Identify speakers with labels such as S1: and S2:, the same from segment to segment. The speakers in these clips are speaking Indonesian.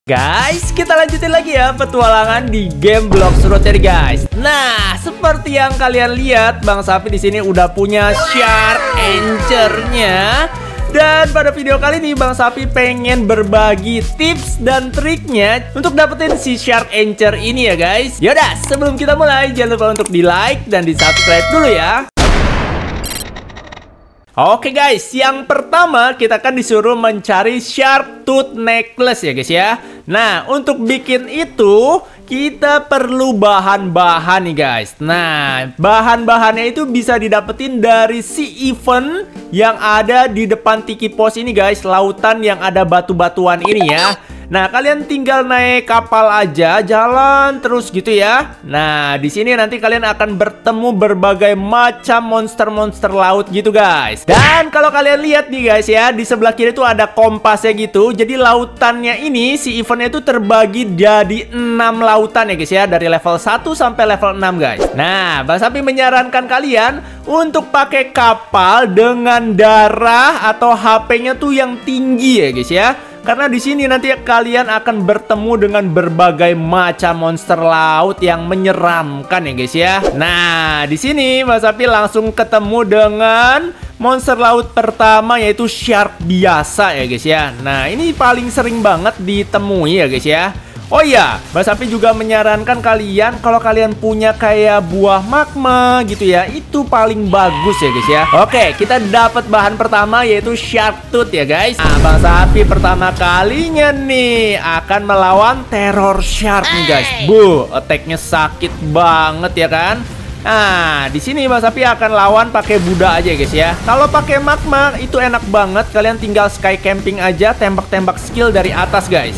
S1: Guys, kita lanjutin lagi ya petualangan di game Blox Fruit ya guys. Nah, seperti yang kalian lihat, Bang Sapi di sini udah punya Shark Anchor-nya. Dan pada video kali ini Bang Sapi pengen berbagi tips dan triknya untuk dapetin si Shark Anchor ini ya guys. Yaudah, sebelum kita mulai jangan lupa untuk di like dan di subscribe dulu ya. Oke guys, yang pertama kita akan disuruh mencari Shark Tooth Necklace ya guys ya. Nah, untuk bikin itu kita perlu bahan-bahan nih guys. Nah, bahan-bahannya itu bisa didapetin dari si event yang ada di depan Tiki Pos ini guys. Lautan yang ada batu-batuan ini ya. Nah, kalian tinggal naik kapal aja, jalan terus gitu ya. Nah, di sini nanti kalian akan bertemu berbagai macam monster-monster laut gitu guys. Dan kalau kalian lihat nih guys ya, di sebelah kiri tuh ada kompasnya gitu. Jadi lautannya ini, si eventnya itu terbagi jadi 6 lautan ya guys ya. Dari level 1 sampai level 6 guys. Nah, Bang Sapi menyarankan kalian untuk pakai kapal dengan darah atau HP-nya tuh yang tinggi ya guys ya. Karena di sini nanti kalian akan bertemu dengan berbagai macam monster laut yang menyeramkan ya guys ya. Nah, di sini Mas Sapi langsung ketemu dengan monster laut pertama yaitu shark biasa ya guys ya. Nah, ini paling sering banget ditemui ya guys ya. Oh iya, Mas Sapi juga menyarankan kalian kalau kalian punya kayak buah magma gitu ya, itu paling bagus ya guys ya. Oke, kita dapat bahan pertama yaitu shark tooth ya guys. Nah, Bang Sapi pertama kalinya nih akan melawan terror shark nih guys. Attack-nya sakit banget ya kan. Nah, di sini Bang Sapi akan lawan pakai Buddha aja guys ya. Kalau pakai magma itu enak banget, kalian tinggal sky camping aja, tembak-tembak skill dari atas guys.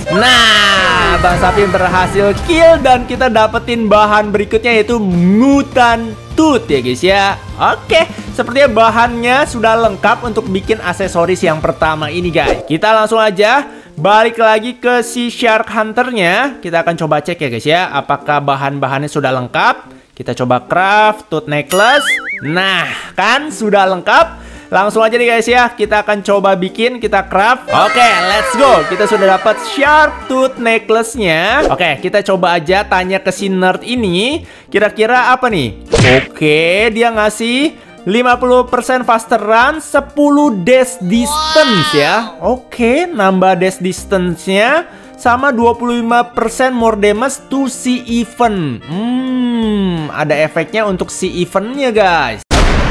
S1: Nah, Bang Sapi berhasil kill dan kita dapetin bahan berikutnya yaitu mutant tooth ya guys ya. Oke, sepertinya bahannya sudah lengkap untuk bikin aksesoris yang pertama ini guys. Kita langsung aja balik lagi ke si Shark Hunter-nya. Kita akan coba cek ya guys ya, apakah bahan-bahannya sudah lengkap. Kita coba craft tooth necklace. Nah, kan sudah lengkap. Langsung aja nih guys ya, kita akan coba bikin, kita craft. Oke, let's go. Kita sudah dapat shark tooth necklace-nya. Oke, kita coba aja tanya ke si nerd ini, kira-kira apa nih? Oke, dia ngasih 50% faster run, 10 dash distance ya. Oke, nambah dash distance-nya sama 25% more damage to si event. Ada efeknya untuk si eventnya guys.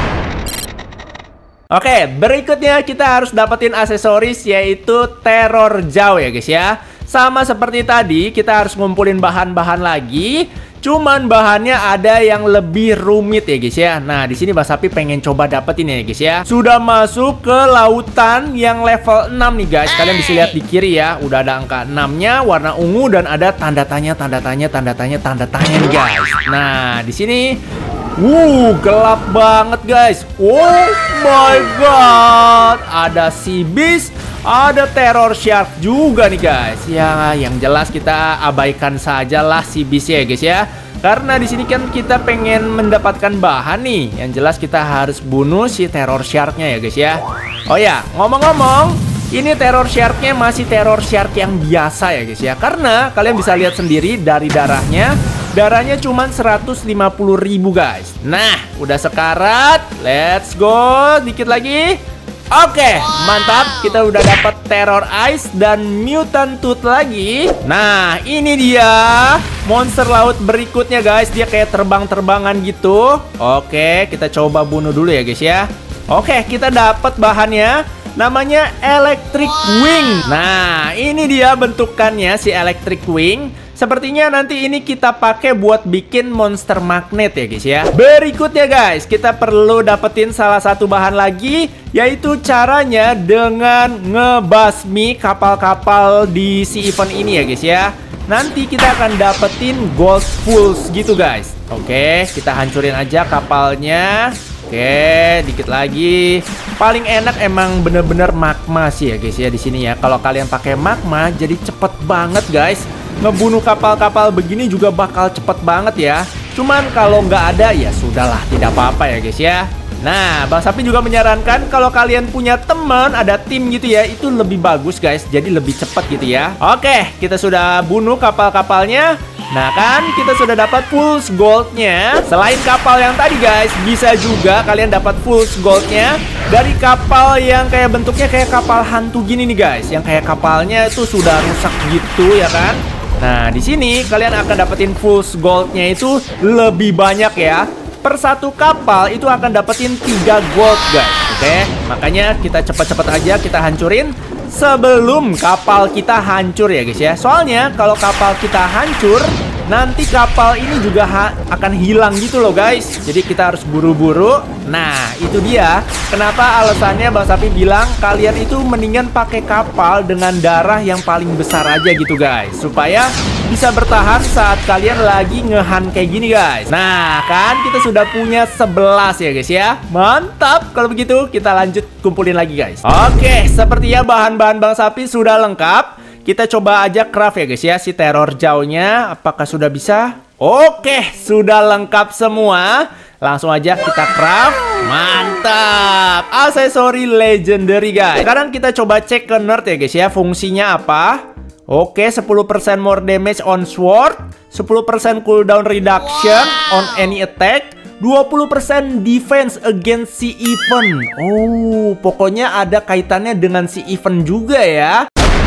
S1: Oke, berikutnya kita harus dapetin aksesoris yaitu terror jaw ya guys ya. Sama seperti tadi, kita harus ngumpulin bahan-bahan lagi. Cuman bahannya ada yang lebih rumit ya guys ya. Nah, di sini Bang Sapi pengen coba dapetin ya guys ya. Sudah masuk ke lautan yang level 6 nih guys. Kalian bisa lihat di kiri ya, udah ada angka 6-nya warna ungu dan ada tanda tanya nih guys. Nah, di sini gelap banget guys. Oh my god. Ada sea beast, ada terror shark juga nih guys. Ya, yang jelas kita abaikan sajalah si beast ya guys ya. Karena di sini kan kita pengen mendapatkan bahan nih. Yang jelas kita harus bunuh si terror sharknya ya guys ya. Oh ya, ngomong-ngomong, ini terror sharknya masih terror shark yang biasa ya guys ya. Karena kalian bisa lihat sendiri dari darahnya. Darahnya cuma 150.000 guys. Nah, udah sekarat. Let's go, dikit lagi. Oke, mantap. Kita udah dapat terror ice dan mutant tooth lagi. Nah, ini dia monster laut berikutnya guys. Dia kayak terbang-terbangan gitu. Oke, kita coba bunuh dulu ya guys ya. Oke, kita dapat bahannya. Namanya electric wing. Nah, ini dia bentukannya si electric wing. Sepertinya nanti ini kita pakai buat bikin monster magnet ya guys ya. Berikutnya guys, kita perlu dapetin salah satu bahan lagi, yaitu caranya dengan ngebasmi kapal-kapal di si event ini ya guys ya. Nanti kita akan dapetin gold pulse gitu guys. Oke, kita hancurin aja kapalnya. Oke, dikit lagi. Paling enak emang bener-bener magma sih ya guys ya di sini ya. Kalau kalian pakai magma jadi cepet banget guys. Ngebunuh kapal-kapal begini juga bakal cepet banget ya. Cuman kalau nggak ada ya sudahlah, tidak apa-apa ya guys ya. Nah, Bang Sapi juga menyarankan kalau kalian punya teman, ada tim gitu ya, itu lebih bagus guys, jadi lebih cepat gitu ya. Oke, kita sudah bunuh kapal-kapalnya. Nah kan, kita sudah dapat full goldnya. Selain kapal yang tadi guys, bisa juga kalian dapat full goldnya dari kapal yang kayak bentuknya kayak kapal hantu gini nih guys, yang kayak kapalnya itu sudah rusak gitu ya kan. Nah, di sini kalian akan dapetin full goldnya itu lebih banyak ya. Per satu kapal itu akan dapetin 3 gold guys. Oke, makanya kita cepat-cepat aja kita hancurin sebelum kapal kita hancur ya guys ya. Soalnya kalau kapal kita hancur, nanti kapal ini juga akan hilang gitu loh guys. Jadi kita harus buru-buru. Nah, itu dia kenapa alasannya Bang Sapi bilang kalian itu mendingan pakai kapal dengan darah yang paling besar aja gitu guys, supaya bisa bertahan saat kalian lagi ngehan kayak gini guys. Nah kan, kita sudah punya 11 ya guys ya. Mantap. Kalau begitu kita lanjut kumpulin lagi guys. Oke, sepertinya bahan-bahan Bang Sapi sudah lengkap. Kita coba aja craft ya guys ya, si teror jauhnya. Apakah sudah bisa? Oke, sudah lengkap semua. Langsung aja kita craft. Mantap. Aksesori legendary guys. Sekarang kita coba cek ke nerd ya guys ya, fungsinya apa. Oke, 10% more damage on sword, 10% cooldown reduction on any attack, 20% defense against si event. Oh, pokoknya ada kaitannya dengan si event juga ya.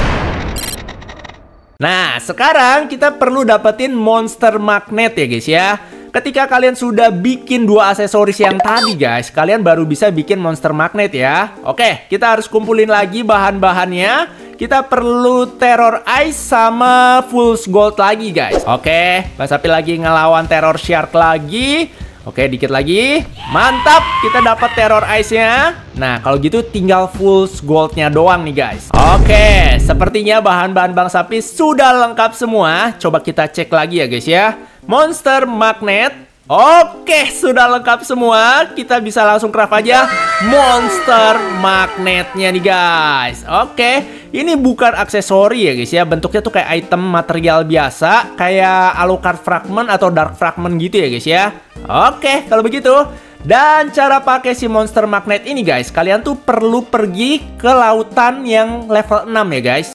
S1: Nah, sekarang kita perlu dapetin monster magnet ya guys ya. Ketika kalian sudah bikin 2 aksesoris yang tadi guys, kalian baru bisa bikin monster magnet ya. Oke, kita harus kumpulin lagi bahan-bahannya. Kita perlu terror ice sama full gold lagi guys. Oke, Bang Sapi lagi ngelawan terror shark lagi. Oke, dikit lagi. Mantap, kita dapat terror ice-nya. Nah, kalau gitu tinggal full goldnya doang nih guys. Oke, sepertinya bahan-bahan Bang Sapi sudah lengkap semua. Coba kita cek lagi ya guys ya. Monster magnet. Oke, sudah lengkap semua. Kita bisa langsung craft aja monster magnetnya nih guys. Oke, ini bukan aksesori ya guys ya. Bentuknya tuh kayak item material biasa, kayak Alucard fragment atau dark fragment gitu ya guys ya. Oke, kalau begitu. Dan cara pakai si monster magnet ini guys, kalian tuh perlu pergi ke lautan yang level 6 ya guys.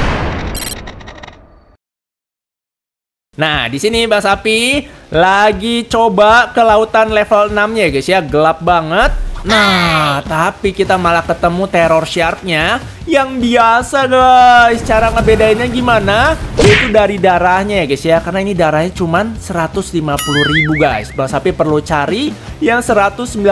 S1: Nah, di sini Bang Sapi lagi coba ke lautan level 6-nya ya guys ya, gelap banget. Nah, tapi kita malah ketemu terror shark-nya yang biasa guys. Cara ngebedainnya gimana? Itu dari darahnya ya guys ya, karena ini darahnya cuman 150.000 guys. Bang Sapi perlu cari yang 195.000.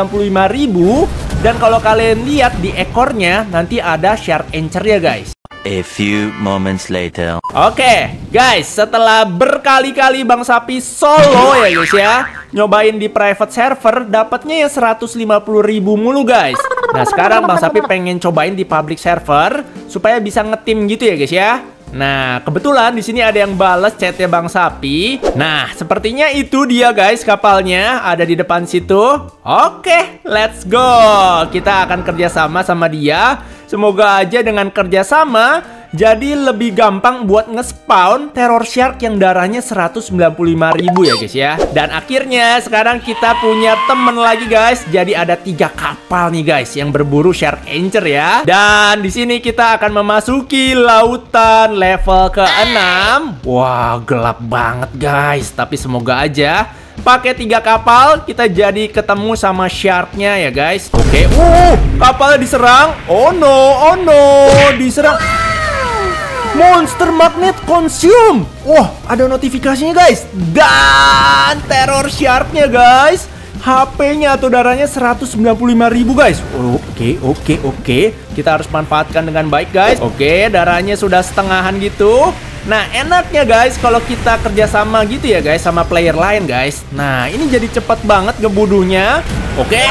S1: Dan kalau kalian lihat di ekornya nanti ada shark anchor ya guys.
S2: A few moments later.
S1: Oke, guys, setelah berkali-kali Bang Sapi solo ya guys ya, nyobain di private server, dapatnya ya 150.000 mulu guys. Nah, sekarang Bang Sapi pengen cobain di public server supaya bisa ngetim gitu ya guys ya. Nah, kebetulan di sini ada yang bales chatnya Bang Sapi. Nah, sepertinya itu dia guys, kapalnya ada di depan situ. Oke, let's go. Kita akan kerjasama sama dia. Semoga aja dengan kerjasama jadi lebih gampang buat nge-spawn terror shark yang darahnya 195.000 ya guys ya. Dan akhirnya sekarang kita punya temen lagi guys. Jadi ada 3 kapal nih guys yang berburu shark anchor ya. Dan di sini kita akan memasuki lautan level ke-6. Wah, gelap banget guys. Tapi semoga aja pakai 3 kapal kita jadi ketemu sama sharknya ya guys. Oke, kapalnya diserang. Oh no, diserang. Monster magnet consume. Wah, ada notifikasinya guys. Dan terror sharknya guys, HP-nya atau darahnya 195.000 guys. Oke. Kita harus manfaatkan dengan baik guys. Oke, darahnya sudah setengahan gitu. Nah, enaknya guys kalau kita kerjasama gitu ya guys sama player lain guys. Nah, ini jadi cepet banget ngebunuhnya. Oke.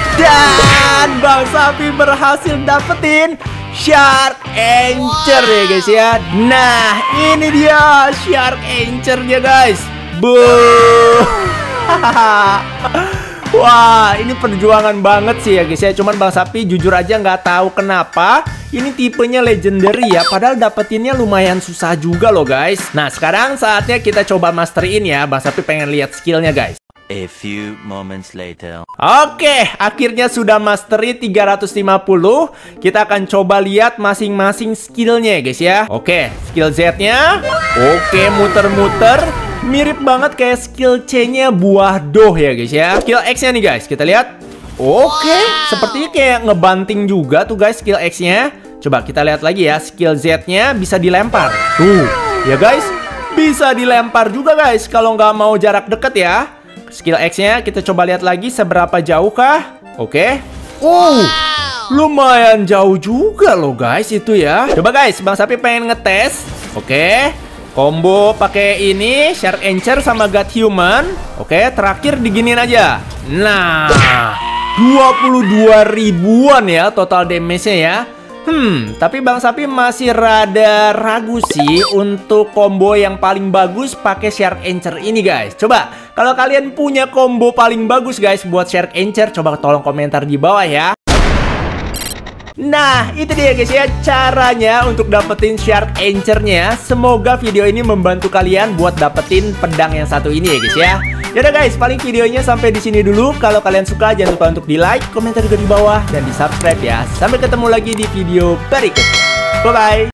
S1: Dan Bang Sapi berhasil dapetin shark anchor ya guys ya. Nah, ini dia shark anchor-nya guys. Wah, ini perjuangan banget sih ya guys ya. Cuman Bang Sapi jujur aja nggak tahu kenapa ini tipenya legendary ya. Padahal dapetinnya lumayan susah juga loh guys. Nah, sekarang saatnya kita coba masterin ya. Bang Sapi pengen lihat skillnya guys.
S2: A few moments later.
S1: Oke, akhirnya sudah mastery 350. Kita akan coba lihat masing-masing skillnya ya guys ya. Oke, skill Z-nya. Oke, muter-muter. Mirip banget kayak skill C-nya buah doh ya guys ya. Skill X-nya nih guys, kita lihat. Oke, sepertinya kayak ngebanting juga tuh guys skill X-nya. Coba kita lihat lagi ya, skill Z-nya bisa dilempar. Tuh, ya guys. Bisa dilempar juga guys kalau nggak mau jarak deket ya. Skill X-nya kita coba lihat lagi seberapa jauh kah? Oke. Lumayan jauh juga loh guys itu ya. Coba guys, Bang Sapi pengen ngetes. Oke. Combo pakai ini, Shark Anchor sama God Human. Oke, terakhir diginiin aja. Nah, 22 ribuan ya total damage-nya ya. Tapi Bang Sapi masih rada ragu sih untuk combo yang paling bagus pakai Shark Anchor ini guys. Coba kalau kalian punya combo paling bagus guys buat Shark Anchor, coba tolong komentar di bawah ya. Nah, itu dia guys ya caranya untuk dapetin Shark Anchor-nya. Semoga video ini membantu kalian buat dapetin pedang yang satu ini ya guys ya. Yaudah guys, paling videonya sampai di sini dulu. Kalau kalian suka jangan lupa untuk di-like, komentar juga di bawah dan di-subscribe ya. Sampai ketemu lagi di video berikutnya. Bye bye.